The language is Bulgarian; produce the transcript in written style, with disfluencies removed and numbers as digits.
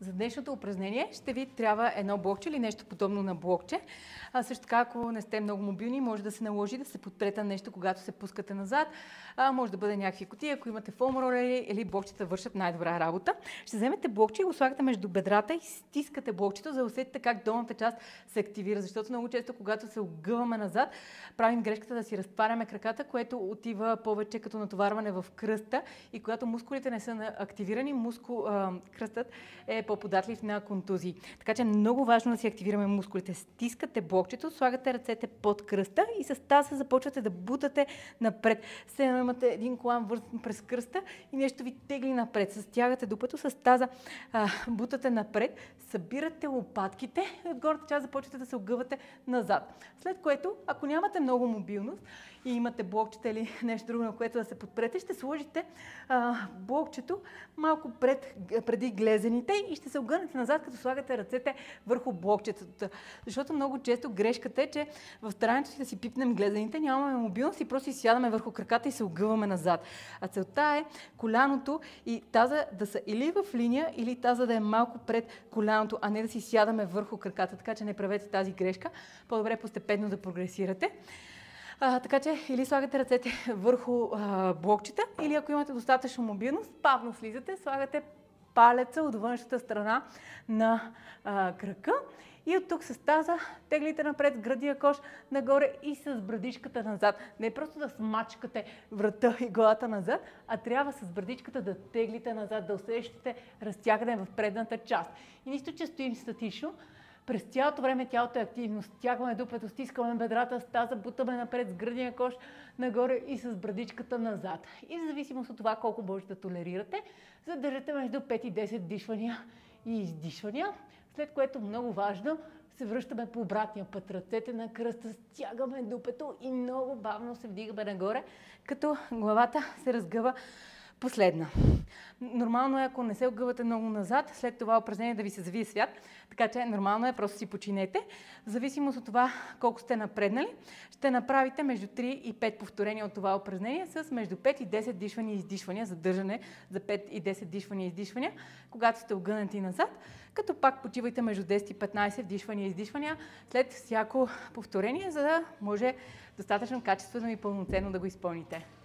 За днешното упражнение ще ви трябва едно блокче или нещо подобно на блокче. Също така, ако не сте много мобилни, може да се наложи да се подпрете на нещо, когато се пускате назад. Може да бъде някакви кутии, ако имате фоам ролери или блокчета вършат най-добра работа. Ще вземете блокче и го слагате между бедрата и стискате блокчето, за да усетите как долната част се активира. Защото много често, когато се огъваме назад, правим грешката да си разтваряме краката, което отива повече като натоварване в кръста, и когато мускулите не са активирани, кръстът е по-податлив на контузии. Така че е много важно да си активираме мускулите. Стискате блокчето, слагате ръцете под кръста и с таза започвате да бутате напред. Сега имате един колан вързан през кръста и нещо ви тегли напред. Стягате дупето, с таза бутате напред, събирате лопатките и от горната част започвате да се огъвате назад. След което, ако нямате много мобилност и имате блокчета или нещо друго, на което да се подпрете, ще сложите блокчето малко преди глезените и ще се огърнете назад, като слагате ръцете върху блокчетата. Защото много често грешката е, че в старанието си да си пипнем глезените, нямаме мобилност и просто си сядаме върху краката и се огъваме назад. А целта е коляното и таза да са или в линия, или таза да е малко пред коляното, а не да си сядаме върху краката. Така че не правете тази грешка. По-добре постепенно да прогресирате. Така че или слагате ръцете върху блокчета, или ако имате достатъчно мобилност, бавно слизате, слагате палеца от външната страна на крака и от тук с таза теглите напред с градия кош нагоре и с брадичката назад. Не е просто да смачкате врата и главата назад, а трябва с брадичката да теглите назад, да усещате разтягане в предната част. И нищо, че стоим статично, през цялото време тялото е активно. Стягваме дупето, стискаме бедрата с таза, бутаме напред с гръдния кош нагоре и с брадичката назад. И в зависимост от това колко може да толерирате, задържате между 5 и 10 дишвания и издишвания, след което много важно се връщаме по обратния път. Ръцете на кръста, стягаме дупето и много бавно се вдигаме нагоре, като главата се разгъва последна. Нормално е, ако не се огъвате много назад, след това упражнение да ви се завие свят, така че нормално е, просто си починете. В зависимост от това колко сте напреднали, ще направите между 3 и 5 повторения от това упражнение с между 5 и 10 дишвания и издишвания, задържане за 5 и 10 дишвания и издишвания, когато сте огънати назад, като пак почивайте между 10 и 15 дишвания и издишвания след всяко повторение, за да може достатъчно качествено и пълноценно да го изпълните.